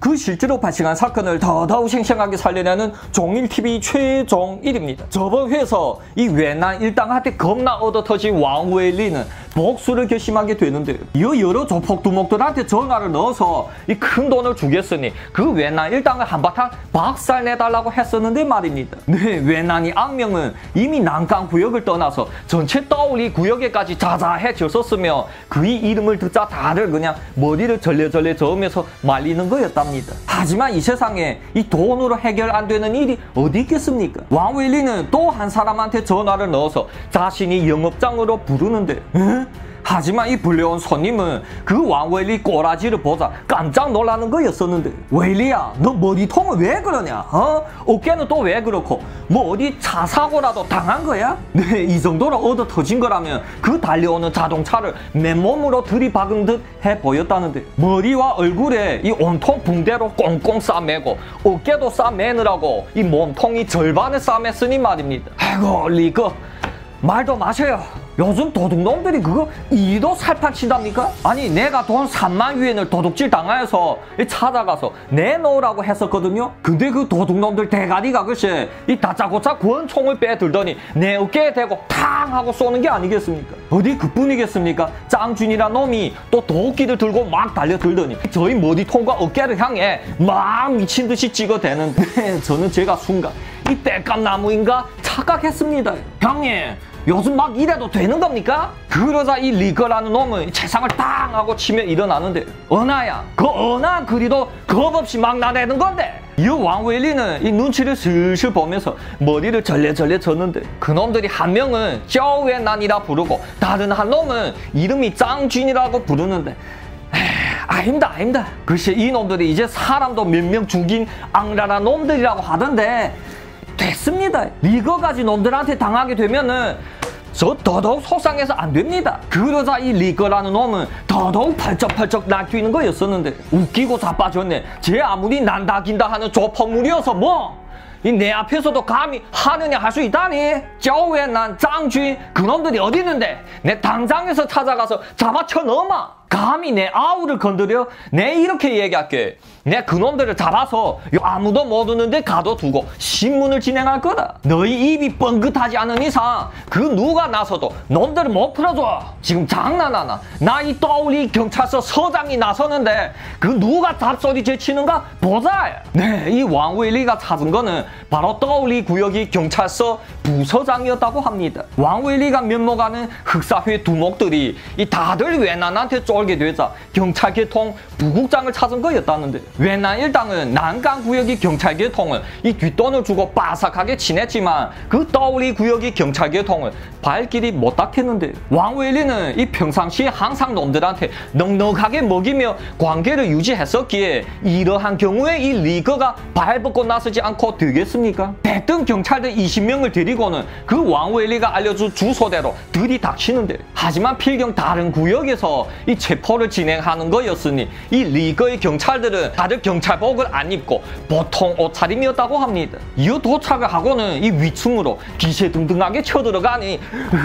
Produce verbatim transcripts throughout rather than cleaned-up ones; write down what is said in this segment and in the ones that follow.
그 실제로 발생한 사건을 더더욱 생생하게 살려내는 종일티비 최종일입니다. 저번 회에서 이 외난 일당한테 겁나 얻어 터진 왕웨일리는 복수를 결심하게 되는데요. 이 여러 조폭 두목들한테 전화를 넣어서 이 큰 돈을 주겠으니 그 외난 일당을 한바탕 박살내달라고 했었는데 말입니다. 네, 외난이 악명은 이미 난강 구역을 떠나서 전체 떠올리 구역에까지 자자해졌었으며 그의 이름을 듣자 다들 그냥 머리를 절레절레 저으면서 말리는 거였답니다. 하지만 이 세상에 이 돈으로 해결 안 되는 일이 어디 있겠습니까? 왕웨일리는 또 한 사람한테 전화를 넣어서 자신이 영업장으로 부르는데 에? 하지만 이 불려온 손님은 그 왕웨일리 꼬라지를 보자 깜짝 놀라는 거였었는데 웨일리야, 너 머리통은 왜 그러냐? 어? 어깨는 또 왜 그렇고? 뭐 어디 차 사고라도 당한 거야? 네, 이 정도로 얻어 터진 거라면 그 달려오는 자동차를 맨몸으로 들이박은 듯 해 보였다는데 머리와 얼굴에 이 온통 붕대로 꽁꽁 싸매고 어깨도 싸매느라고 이 몸통이 절반을 싸맸으니 말입니다. 아이고 리거 말도 마셔요. 요즘 도둑놈들이 그거 이도 살판 친답니까? 아니 내가 돈 삼만 위엔을 도둑질 당하여서 찾아가서 내놓으라고 했었거든요. 근데 그 도둑놈들 대가리가 글쎄 이 다짜고짜 권총을 빼들더니 내 어깨에 대고 탕 하고 쏘는 게 아니겠습니까? 어디 그뿐이겠습니까? 짱준이란 놈이 또 도끼를 들고 막 달려들더니 저희 머리통과 어깨를 향해 막 미친듯이 찍어대는데 저는 제가 순간 이 땔감나무인가 착각했습니다. 형님 요즘 막 이래도 되는 겁니까? 그러자 이 리거라는 놈은 채상을 땅 하고 치며 일어나는데 언하야 그 언하 그리도 겁없이 막 나대는 건데 이 왕웨일리는 이 눈치를 슬슬 보면서 머리를 절레절레 졌는데 그놈들이 한 명은 쩌웨난이라 부르고 다른 한 놈은 이름이 짱쥔이라고 부르는데 에이, 아닙니다 아닙니다. 글쎄 이놈들이 이제 사람도 몇 명 죽인 앙랄한 놈들이라고 하던데 됐습니다. 리거까지 놈들한테 당하게 되면은 저 더더욱 속상해서 안 됩니다. 그러자 이 리거라는 놈은 더더욱 펄쩍펄쩍 날뛰는 거였었는데 웃기고 자빠졌네. 쟤 아무리 난다 긴다 하는 조폭물이어서 뭐 이 내 앞에서도 감히 하느냐 할 수 있다니. 저왜 난 짱쥐 그놈들이 어디 있는데 내 당장에서 찾아가서 잡아쳐 넣어마. 감히 내 아우를 건드려? 내 이렇게 얘기할게. 내 그놈들을 잡아서 아무도 못 오는데 가둬두고 신문을 진행할 거다. 너희 입이 뻥긋하지 않은 이상 그 누가 나서도 놈들을 못 풀어줘. 지금 장난하나? 나 이 떠올리 경찰서 서장이 나서는데 그 누가 잡소리 제치는가 보자. 네, 이 왕웨일리가 찾은 거는 바로 떠올리 구역이 경찰서 부서장이었다고 합니다. 왕웨일리가 면목하는 흑사회 두목들이 이 다들 외난한테 쫄게 되자 경찰계통 부국장을 찾은 거였다는데 외난 일당은 난강 구역이 경찰계통을 이 뒷돈을 주고 빠삭하게 지냈지만 그 떠올리 구역이 경찰계통을 발길이 못 닦겠는데 왕웨일리는 이 평상시에 항상 놈들한테 넉넉하게 먹이며 관계를 유지했었기에 이러한 경우에 이 리거가 발벗고 나서지 않고 되겠습니까? 대뜸 경찰들 이십 명을 데리고는 그 왕웨일리가 알려준 주소대로 들이닥치는데 하지만 필경 다른 구역에서 이 체포를 진행하는 거였으니 이 리거의 경찰들은 다들 경찰복을 안 입고 보통 옷차림이었다고 합니다. 이 도착을 하고는 이 위층으로 기세등등하게 쳐들어가니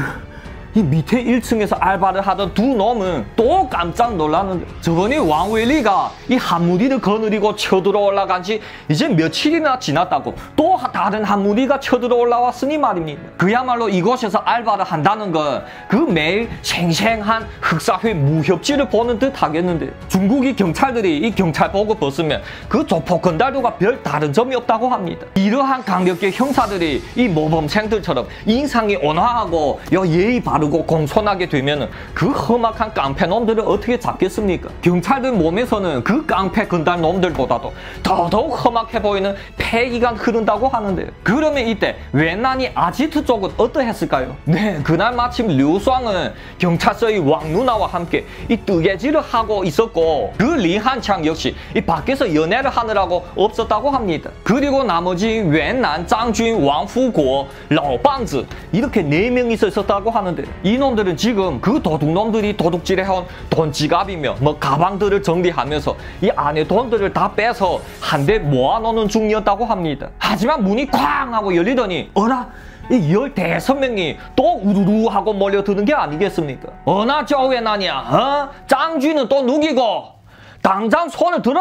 이 밑에 일 층에서 알바를 하던 두 놈은 또 깜짝 놀랐는데 저번에 왕웨일리가 이 한 무리를 거느리고 쳐들어 올라간 지 이제 며칠이나 지났다고 또 다른 한 무리가 쳐들어 올라왔으니 말입니다. 그야말로 이곳에서 알바를 한다는 건 그 매일 생생한 흑사회 무협지를 보는 듯 하겠는데 중국이 경찰들이 이 경찰복을 벗으면 그 조폭 건달들과 별 다른 점이 없다고 합니다. 이러한 강력계 형사들이 이 모범생들처럼 인상이 온화하고 예의 바르고 공손하게 되면 그 험악한 깡패놈들을 어떻게 잡겠습니까? 경찰들 몸에서는 그 깡패 건달 놈들보다도 더더욱 험악해 보이는 폐기가 흐른다고 하는데요. 그러면 이때 외난이 아지트 쪽은 어떠했을까요? 네, 그날 마침 류수왕은 경찰서의 왕 누나와 함께 이 뜨개질을 하고 있었고 그 리한창 역시 이 밖에서 연애를 하느라고 없었다고 합니다. 그리고 나머지 외난, 짱준, 왕후고, 라오방즈 이렇게 네 명이서 있었다고 하는데 이놈들은 지금 그 도둑놈들이 도둑질해온 돈지갑이며 뭐 가방들을 정리하면서 이 안에 돈들을 다 빼서 한 대 모아놓는 중이었다고 합니다. 하지만 문이 쾅 하고 열리더니 어라? 이 열대섯 명이 또 우두두 하고 몰려드는 게 아니겠습니까? 어나 저왜 나냐? 어? 짱쥐는 또 누기고? 당장 손을 들어라!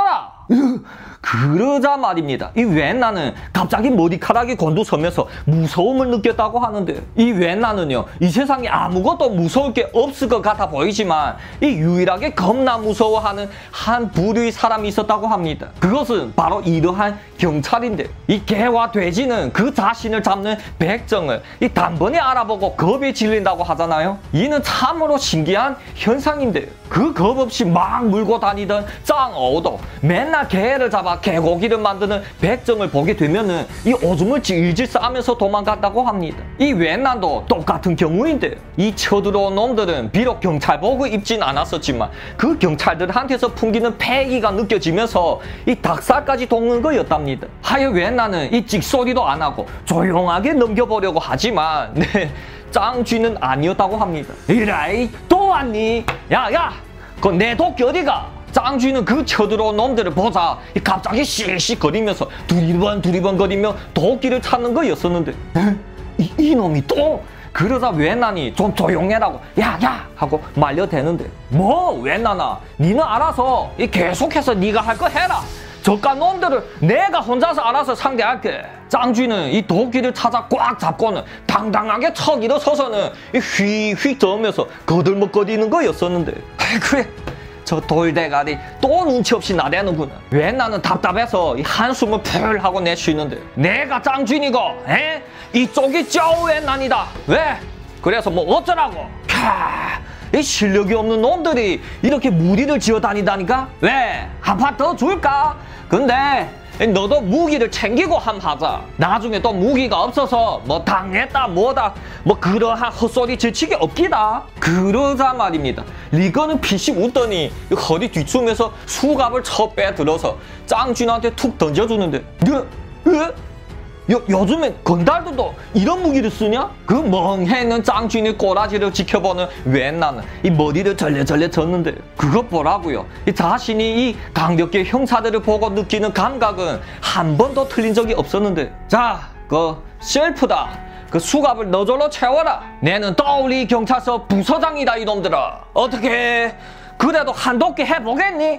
그러자 말입니다. 이 웬나는 갑자기 머리카락이 곤두서면서 무서움을 느꼈다고 하는데, 이 웬나는요, 이 세상에 아무것도 무서울 게 없을 것 같아 보이지만 이 유일하게 겁나 무서워하는 한 부류의 사람이 있었다고 합니다. 그것은 바로 이러한 경찰인데, 이 개와 돼지는 그 자신을 잡는 백정을 이 단번에 알아보고 겁에 질린다고 하잖아요. 이는 참으로 신기한 현상인데, 그 겁 없이 막 물고 다니던 짱어도 맨날 개를 잡아 개고기를 만드는 백정을 보게 되면은 이 오줌을 질질 싸면서 도망간다고 합니다. 이 웬난도 똑같은 경우인데, 이 쳐들어온 놈들은 비록 경찰복을 입진 않았었지만 그 경찰들한테서 풍기는 패기가 느껴지면서 이 닭살까지 돋는 거였답니다. 하여 웬난은 이 찍소리도 안 하고 조용하게 넘겨보려고 하지만 네, 짱쥐는 아니었다고 합니다. 이라이 또 왔니? 야야, 그 내 도끼 어디가? 짱쥐는 그 쳐들어온 놈들을 보자 갑자기 씩씩거리면서 두리번 두리번 거리며 도끼를 찾는 거였었는데, 이, 이 놈이 또? 그러자 웬난이 좀 조용해라고 야야 하고 말려대는데, 뭐 웬난아, 니는 알아서 계속해서 네가 할 거 해라. 저깟 놈들을 내가 혼자서 알아서 상대할게. 짱쥐는 이 도끼를 찾아 꽉 잡고는 당당하게 척 일어서서는 휘휘 저으면서 거들먹거리는 거였었는데, 아이 그래, 저 돌대가리 또 눈치 없이 나대는구나. 왜 나는 답답해서 한숨을 풀 하고 내쉬는데, 내가 짱쥐니고 에? 이쪽이 쪼웬난이다. 왜? 그래서 뭐 어쩌라고? 캬, 이 실력이 없는 놈들이 이렇게 무리를 지어 다니다니까? 왜? 한 판 더 줄까? 근데 너도 무기를 챙기고 함 하자. 나중에 또 무기가 없어서 뭐 당했다 뭐다 뭐 그러한 헛소리 질치기 없기다. 그러자 말입니다. 리건은 피식 웃더니 허리 뒤춤에서 수갑을 쳐 빼들어서 짱쥐한테 툭 던져주는데, 너, 으? 요, 요즘엔 건달들도 이런 무기를 쓰냐? 그 멍해있는 짱쥐의 꼬라지를 지켜보는 웬나는 이 머리를 절레절레 졌는데, 그것 보라고요. 이 자신이 이 강력계 형사들을 보고 느끼는 감각은 한 번도 틀린 적이 없었는데, 자, 그 셀프다. 그 수갑을 너절로 채워라. 내는 떠올리 경찰서 부서장이다 이놈들아. 어떻게 그래도 한 도끼 해보겠니?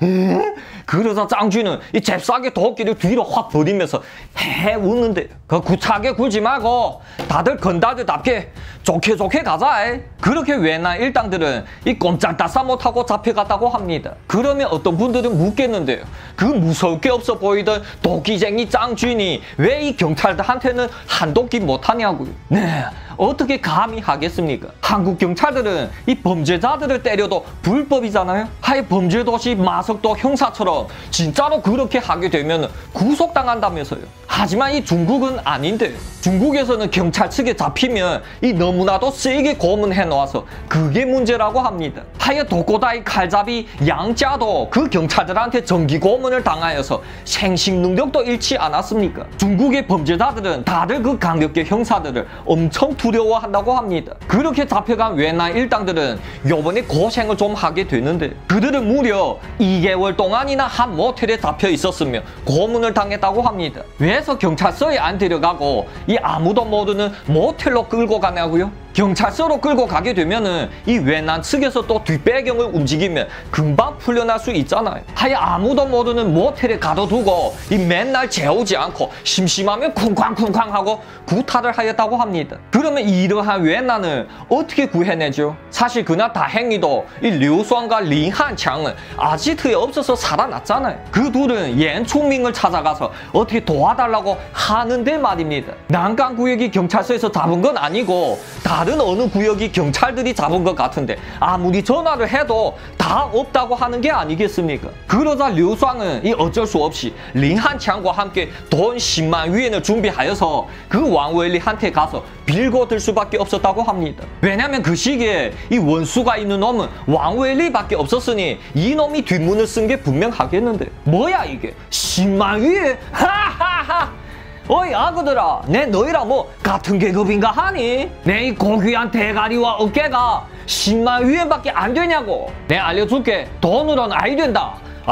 그러자 짱쥐는 이 잽싸게 도끼를 뒤로 확 버리면서 헤헤 웃는데, 그 구차하게 굴지 말고 다들 건달들답게 좋게 좋게 가자. 에. 그렇게 웬난 일당들은 이 꼼짝다싸 못하고 잡혀갔다고 합니다. 그러면 어떤 분들은 묻겠는데요, 그 무서울 게 없어 보이던 도끼쟁이 짱쥐니 왜 이 경찰들한테는 한 도끼 못하냐고요. 네, 어떻게 감히 하겠습니까? 한국 경찰들은 이 범죄자들을 때려도 불법이잖아요. 하여 범죄도시 마석도 형사처럼 진짜로 그렇게 하게 되면 구속당한다면서요. 하지만 이 중국은 아닌데, 중국에서는 경찰 측에 잡히면 이 너무나도 세게 고문해 놓아서 그게 문제라고 합니다. 하여 독고다이 칼잡이 양짜도 그 경찰들한테 정기 고문을 당하여서 생식 능력도 잃지 않았습니까? 중국의 범죄자들은 다들 그 강력계 형사들을 엄청 두려워한다고 합니다. 그렇게 잡혀간 웬난 일당들은 요번에 고생을 좀 하게 되는데, 그들은 무려 이 개월 동안이나 한 모텔에 잡혀 있었으며 고문을 당했다고 합니다. 왜서 경찰서에 안 데려가고 이 아무도 모르는 모텔로 끌고 가냐고요? 경찰서로 끌고 가게 되면은 이 웬난 측에서 또 뒷배경을 움직이면 금방 풀려날 수 있잖아요. 하여 아무도 모르는 모텔에 가둬두고 이 맨날 재우지 않고 심심하면 쿵쾅쿵쾅 하고 구타를 하였다고 합니다. 그러면 이러한 웬난을 어떻게 구해내죠? 사실 그날 다행히도 이 류수왕과 린한창은 아지트에 없어서 살아났잖아요. 그 둘은 옌총밍을 찾아가서 어떻게 도와달라고 하는데 말입니다. 난강구역이 경찰서에서 잡은 건 아니고 다른 어느 구역이 경찰들이 잡은 것 같은데, 아무리 전화를 해도 다 없다고 하는 게 아니겠습니까? 그러자 류수왕은 이 어쩔 수 없이 린한창과 함께 돈 십만 위엔을 준비하여서 그 왕웨일리한테 가서 빌고 들 수밖에 없었다고 합니다. 왜냐면 그 시기에 이 원수가 있는 놈은 왕웨일리밖에 없었으니 이 놈이 뒷문을 쓴 게 분명하겠는데, 뭐야 이게 십만 위엔? 하하하! 어이 아그들아, 내 너희랑 뭐 같은 계급인가 하니? 내 이 고귀한 대가리와 어깨가 십만 위엔밖에 안 되냐고. 내 알려줄게. 돈으로는 아이 된다.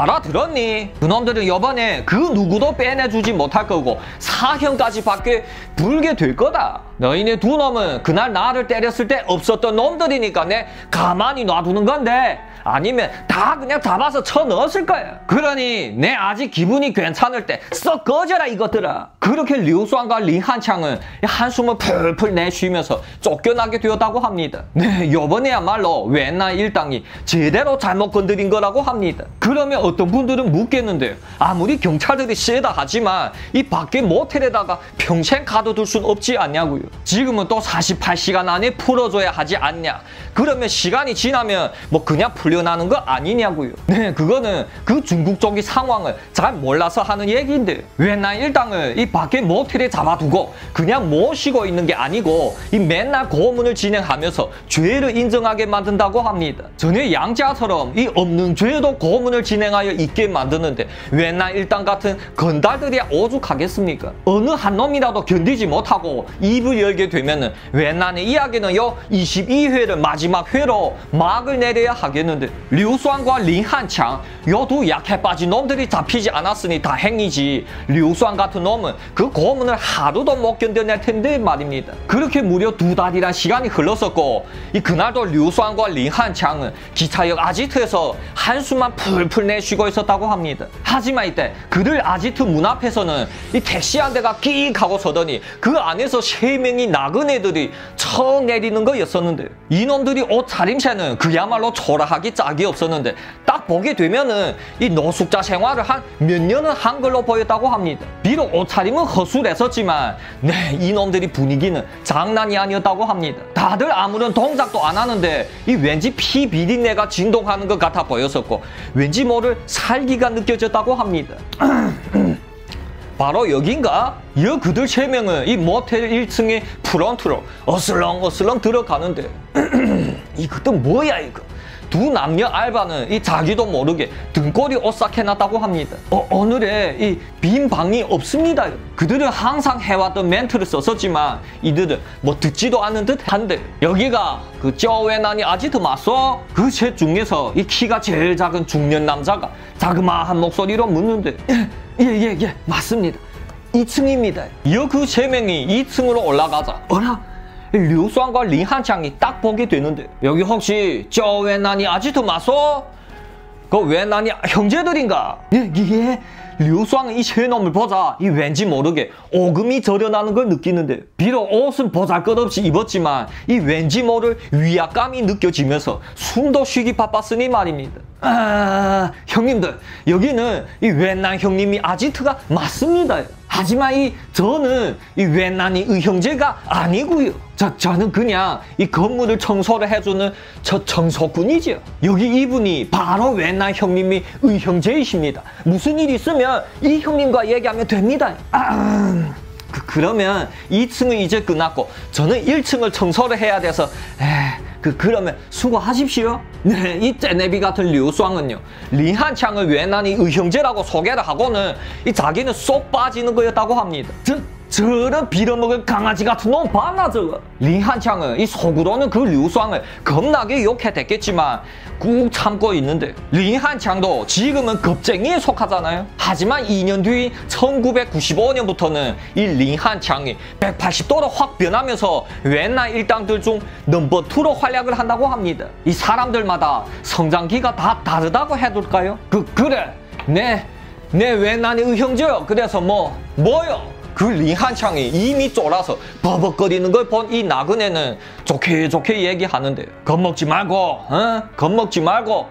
알아들었니? 그놈들은 이번에 그 누구도 빼내주지 못할 거고 사형까지 받게 불게 될 거다. 너희네 두 놈은 그날 나를 때렸을 때 없었던 놈들이니까 내 가만히 놔두는 건데, 아니면 다 그냥 잡아서 쳐넣었을 거야. 그러니 내 아직 기분이 괜찮을 때 썩 꺼져라 이것들아. 그렇게 류수환과 린한창은 한숨을 풀풀 내쉬면서 쫓겨나게 되었다고 합니다. 네, 요번에야말로 웬난 일당이 제대로 잘못 건드린 거라고 합니다. 그러면 어떤 분들은 묻겠는데요. 아무리 경찰들이 세다 하지만 이 밖에 모텔에다가 평생 가둬둘 순 없지 않냐고요. 지금은 또 사십팔 시간 안에 풀어줘야 하지 않냐. 그러면 시간이 지나면 뭐 그냥 풀려나는 거 아니냐고요. 네, 그거는 그 중국 쪽이 상황을 잘 몰라서 하는 얘기인데 웬난 일당을 이 밖에 모텔에 잡아두고 그냥 모시고 있는 게 아니고 이 맨날 고문을 진행하면서 죄를 인정하게 만든다고 합니다. 전에 양자처럼 이 없는 죄도 고문을 진행하여 있게 만드는데 웬난 일당 같은 건달들이야 오죽하겠습니까? 어느 한 놈이라도 견디지 못하고 입을 열게 되면은 웬난의 이야기는 요 이십이 회를 마지막 회로 막을 내려야 하겠는데 류수환과 린한창 요 두 약해 빠진 놈들이 잡히지 않았으니 다행이지 류수환 같은 놈은 그 고문을 하루도 못 견뎌낼 텐데 말입니다. 그렇게 무려 두 달이란 시간이 흘렀었고 이 그날도 류수환과 린한창은 기차역 아지트에서 한숨만 풀풀 내쉬고 있었다고 합니다. 하지만 이때 그들 아지트 문 앞에서는 이 택시 한 대가 끼익 하고 서더니 그 안에서 세 명이 나그네들이 쳐 내리는 거였었는데 이놈들이 옷 차림새는 그야말로 초라하기 짝이 없었는데 딱 보게 되면은 이 노숙자 생활을 한 몇 년은 한 걸로 보였다고 합니다. 비록 옷차림은 허술했었지만 네, 이놈들이 분위기는 장난이 아니었다고 합니다. 다들 아무런 동작도 안 하는데 이 왠지 피 비린내가 진동하는 것 같아 보였었고 왠지 모를 살기가 느껴졌다고 합니다. 바로 여긴가? 여 그들 세 명은 이 모텔 일 층의 프런트로 어슬렁 어슬렁 들어가는데 이것도 뭐야 이거? 두 남녀 알바는 이 자기도 모르게 등골이 오싹해놨다고 합니다. 어, 오늘에 이 빈 방이 없습니다. 그들은 항상 해왔던 멘트를 썼었지만 이들은 뭐 듣지도 않는 듯 한데 여기가 그 쪼웨난이 아지트 맞소? 그 셋 중에서 이 키가 제일 작은 중년 남자가 자그마한 목소리로 묻는데 예예예 예, 예, 맞습니다. 이 층입니다. 여 그 세 명이 이 층으로 올라가자 어라? 류수환과 린한창이 딱 보게 되는데 여기 혹시 쪼웨난이 아지트 맞소? 그 웬난이 형제들인가? 예, 예. 류수환은 이 세 놈을 보자 이 왠지 모르게 오금이 저려나는 걸 느끼는데 비록 옷은 보잘것없이 입었지만 이 왠지 모를 위압감이 느껴지면서 숨도 쉬기 바빴으니 말입니다. 아, 형님들 여기는 이 웬난 형님이 아지트가 맞습니다. 하지만 이 저는 이 웬난이 의형제가 아니고요. 저, 저는 그냥 이 건물을 청소를 해주는 저 청소꾼이죠. 여기 이분이 바로 웬난 형님이 의형제이십니다. 무슨 일 있으면 이 형님과 얘기하면 됩니다. 아, 그, 그러면 이 층은 이제 끝났고 저는 일 층을 청소를 해야 돼서 에이, 그, 그러면 수고하십시오. 네, 이 째내비 같은 류수환은요 린한창을 웬난이 의형제라고 소개를 하고는 이 자기는 쏙 빠지는 거였다고 합니다. 저, 저런 빌어먹을 강아지 같은 놈 봤나 저거? 린한창은 이 속으로는 그 류수환을 겁나게 욕해댔겠지만 꾹 참고 있는데 린한창도 지금은 겁쟁이에 속하잖아요. 하지만 이 년 뒤인 천구백구십오 년부터는 이 린한창이 백팔십 도로 확 변하면서 웬난 일당들 중 넘버 투로 활약을 한다고 합니다. 이 사람들마다 성장기가 다 다르다고 해둘까요? 그, 그래 내, 내 웬난이 의형제요. 그래서 뭐 뭐요? 그 린한창이 이미 쫄아서 버벅거리는 걸 본 이 나그네는 좋게 좋게 얘기하는데 겁먹지 말고 어? 겁먹지 말고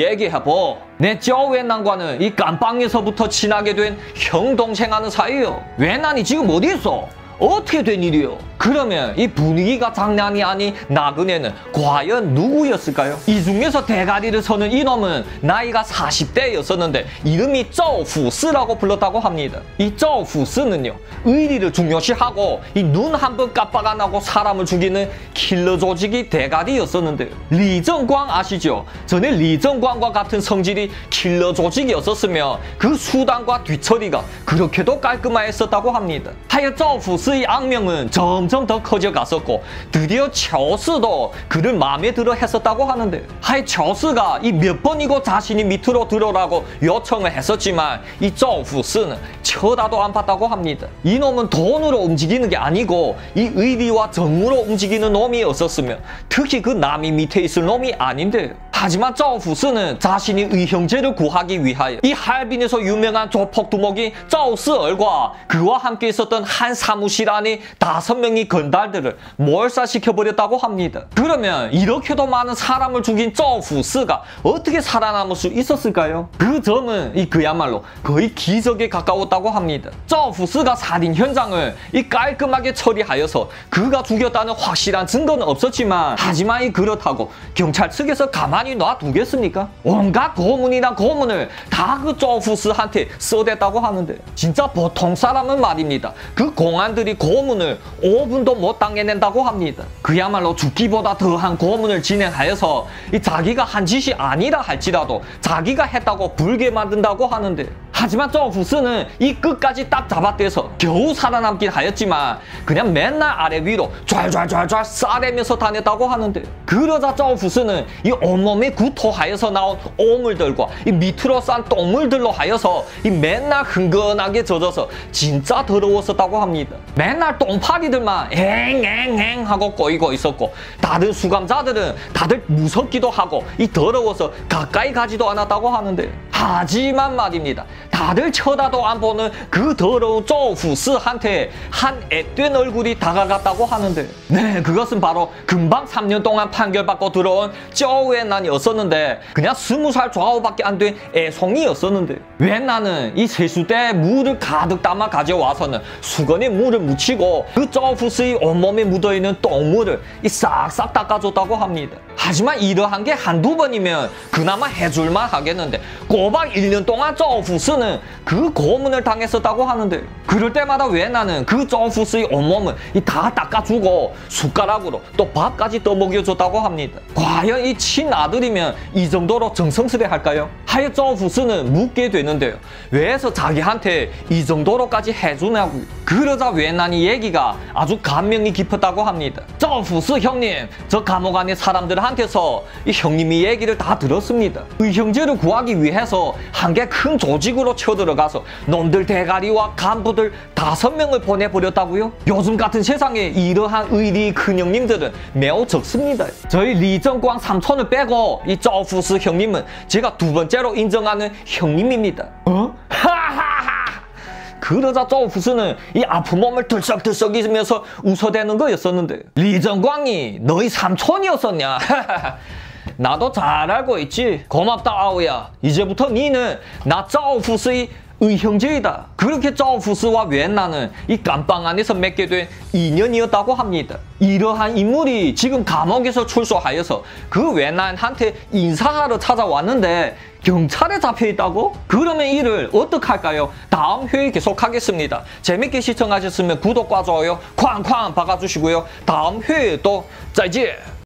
얘기해보. 내 쪼웨난과는 이 깜빵에서부터 친하게 된 형 동생 하는 사이요. 웬난이 지금 어디 있어? 어떻게 된 일이요? 그러면 이 분위기가 장난이 아닌 나그네는 과연 누구였을까요? 이 중에서 대가리를 서는 이놈은 나이가 사십 대였었는데 이름이 쪼후스라고 불렀다고 합니다. 이 쪼후스는요 의리를 중요시하고 이 눈 한 번 깜빡 안 하고 사람을 죽이는 킬러 조직이 대가리였었는데 리정광 아시죠? 전에 리정광과 같은 성질이 킬러 조직이었었으며 그 수단과 뒤처리가 그렇게도 깔끔했었다고 합니다. 하여 쪼후스의 악명은 점점 더 커져갔었고 드디어 쩌스도 그를 마음에 들어 했었다고 하는데 하여 쩌스가 이 몇 번이고 자신이 밑으로 들어라고 요청을 했었지만 이 쪼후스는 쳐다도 안 봤다고 합니다. 이놈은 돈으로 움직이는 게 아니고 이 의리와 정으로 움직이는 놈이었었으며 특히 그 남이 밑에 있을 놈이 아닌데 하지만 짜오푸스는 자신이 의형제를 구하기 위하여 이 할빈에서 유명한 조폭두목인 짜오스얼과 그와 함께 있었던 한 사무실 안에 다섯 명의 건달들을 몰살시켜버렸다고 합니다. 그러면 이렇게도 많은 사람을 죽인 짜오푸스가 어떻게 살아남을 수 있었을까요? 그 점은 이 그야말로 거의 기적에 가까웠다고 합니다. 짜오푸스가 살인 현장을 이 깔끔하게 처리하여서 그가 죽였다는 확실한 증거는 없었지만 하지만 이 그렇다고 경찰 측에서 가만히 놔두겠습니까? 온갖 고문이나 고문을 다 그 짜오푸스한테 써댔다고 하는데 진짜 보통 사람은 말입니다. 그 공안들이 고문을 오 분도 못 당해낸다고 합니다. 그야말로 죽기보다 더한 고문을 진행하여서 이 자기가 한 짓이 아니라 할지라도 자기가 했다고 불게 만든다고 하는데 하지만 짜오푸스는 이 끝까지 딱 잡아떼서 겨우 살아남긴 하였지만 그냥 맨날 아래 위로 좔좔좔좔 싸대면서 다녔다고 하는데 그러자 짜오푸스는 이 온몸에 구토하여서 나온 오물들과 이 밑으로 싼 똥물들로 하여서 이 맨날 흥건하게 젖어서 진짜 더러웠었다고 합니다. 맨날 똥파리들만 엥엥엥 하고 꼬이고 있었고 다른 수감자들은 다들 무섭기도 하고 이 더러워서 가까이 가지도 않았다고 하는데 하지만 말입니다. 다들 쳐다도 안 보는 그 더러운 짜오푸스한테 한 앳된 얼굴이 다가갔다고 하는데 네, 그것은 바로 금방 삼 년 동안 판결받고 들어온 짜오웬난이었었는데 그냥 스무 살 좌우밖에 안 된 애송이였었는데 웬난은 이 세수대에 물을 가득 담아 가져와서는 수건에 물을 묻히고 그 짜오푸스의 온몸에 묻어있는 똥물을 이 싹싹 닦아줬다고 합니다. 하지만 이러한 게 한두 번이면 그나마 해줄만 하겠는데 꼬박 일 년 동안 짜오푸스는 그 고문을 당했었다고 하는데 그럴 때마다 웬난은 그 짜오푸스의 온몸을 다 닦아주고 숟가락으로 또 밥까지 떠먹여줬다고 합니다. 과연 이 친아들이면 이 정도로 정성스레 할까요? 하여 짜오푸스는 묻게 되는데요. 왜서 자기한테 이 정도로까지 해주냐고요. 그러자 웬난이 얘기가 아주 감명이 깊었다고 합니다. 짜오푸스 형님, 저 감옥 안에 사람들한테서 이 형님이 얘기를 다 들었습니다. 의형제를 구하기 위해서 한 개 큰 조직으로 쳐들어가서 놈들 대가리와 간부들 다섯 명을 보내버렸다고요? 요즘 같은 세상에 이러한 의리 큰 형님들은 매우 적습니다. 저희 리정광 삼촌을 빼고 이 짜오푸스 형님은 제가 두 번째로 인정하는 형님입니다. 어? 하하하! 그러자 짜오푸스는 이 아픈 몸을 들썩들썩이면서 웃어대는 거였었는데 리정광이 너희 삼촌이었었냐? 나도 잘 알고 있지. 고맙다 아우야. 이제부터 니는 나 짜오푸스의 의형제이다. 그렇게 짜오푸스와 웬난은 이 감방 안에서 맺게 된 인연이었다고 합니다. 이러한 인물이 지금 감옥에서 출소하여서 그 웬난한테 인사하러 찾아왔는데 경찰에 잡혀있다고? 그러면 이를 어떻게 할까요? 다음 회에 계속하겠습니다. 재밌게 시청하셨으면 구독과 좋아요 쾅쾅 박아주시고요. 다음 회에 또 짜이지!